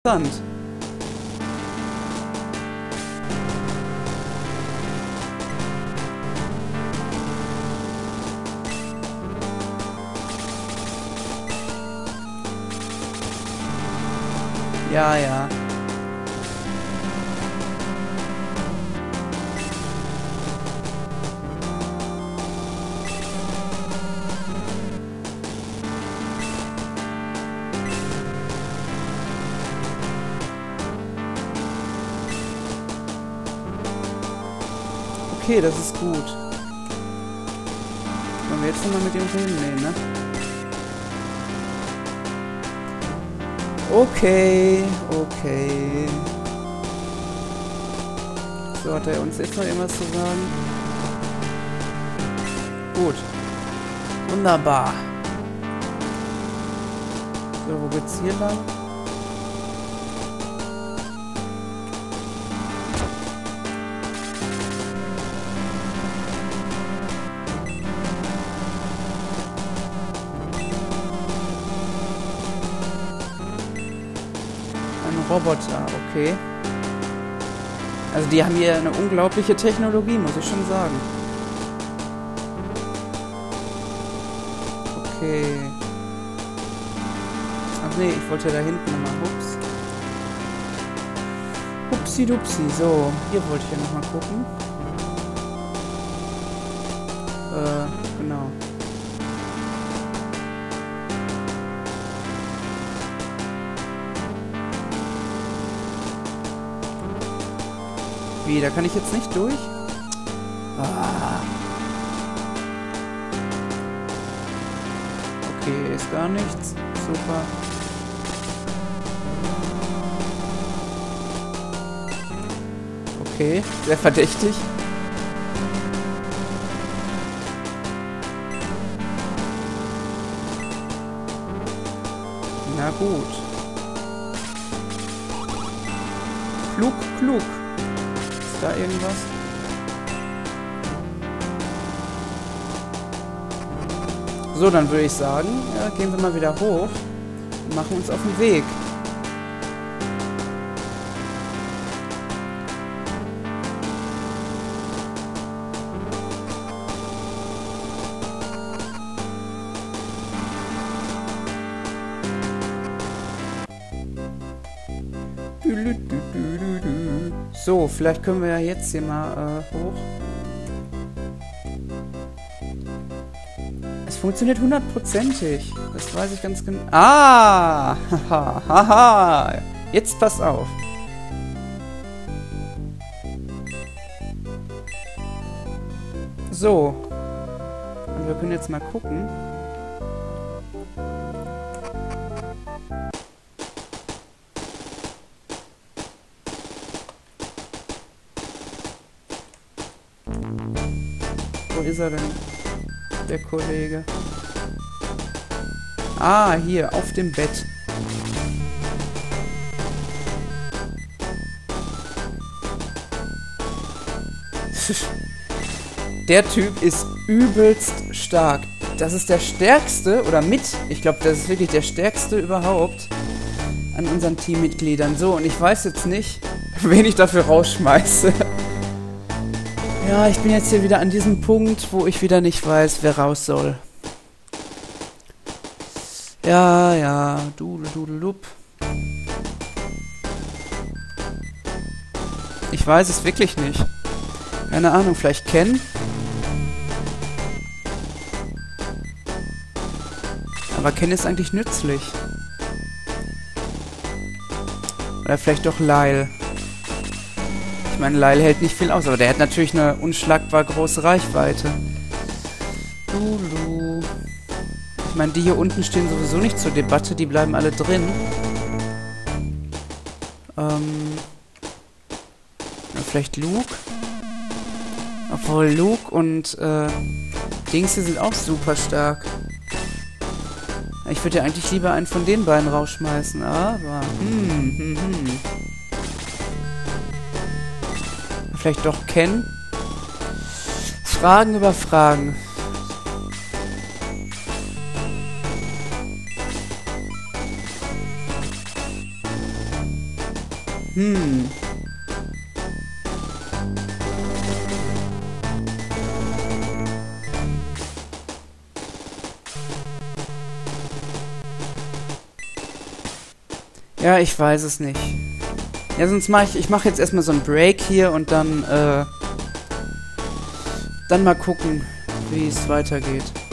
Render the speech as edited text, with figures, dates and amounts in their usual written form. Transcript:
interessant. Ja, ja. Okay, das ist gut. Wollen wir jetzt nochmal mit ihm reden? Nee, ne? Okay, okay. So, hat er uns jetzt noch irgendwas zu sagen? Gut. Wunderbar. So, wo geht's hier lang? Roboter, okay. Also die haben hier eine unglaubliche Technologie, muss ich schon sagen. Okay. Ach nee, ich wollte da hinten nochmal. Hups. Hupsi-dupsi. So, hier wollte ich ja nochmal gucken. Genau. Wie, da kann ich jetzt nicht durch? Ah. Okay, ist gar nichts. Super. Okay, sehr verdächtig. Na gut. Klug, klug. Ist da irgendwas? So, dann würde ich sagen, ja, gehen wir mal wieder hoch und machen uns auf den Weg. So, vielleicht können wir ja jetzt hier mal hoch. Es funktioniert 100%ig. Das weiß ich ganz genau. Ah! Haha! Haha! Jetzt passt auf. So. Und wir können jetzt mal gucken. Wo ist er denn? Der Kollege. Ah, hier, auf dem Bett. Der Typ ist übelst stark. Das ist der stärkste, oder mit, ich glaube, das ist wirklich der stärkste überhaupt an unseren Teammitgliedern. So, und ich weiß jetzt nicht, wen ich dafür rausschmeiße. Ja, ich bin jetzt hier wieder an diesem Punkt, wo ich wieder nicht weiß, wer raus soll. Ja, ja, dudeldudelup. Ich weiß es wirklich nicht. Keine Ahnung, vielleicht Ken? Aber Ken ist eigentlich nützlich. Oder vielleicht doch Lyle. Ich meine, Lyle hält nicht viel aus, aber der hat natürlich eine unschlagbar große Reichweite. Lulu. Ich meine, die hier unten stehen sowieso nicht zur Debatte, die bleiben alle drin. Ja, vielleicht Luke? Obwohl Luke und Dings hier sind auch super stark. Ich würde ja eigentlich lieber einen von den beiden rausschmeißen, aber... Vielleicht doch Ken? Fragen über Fragen. Ja, ich weiß es nicht. Ja, sonst ich mache jetzt erstmal so einen Break hier und dann mal gucken, wie es weitergeht.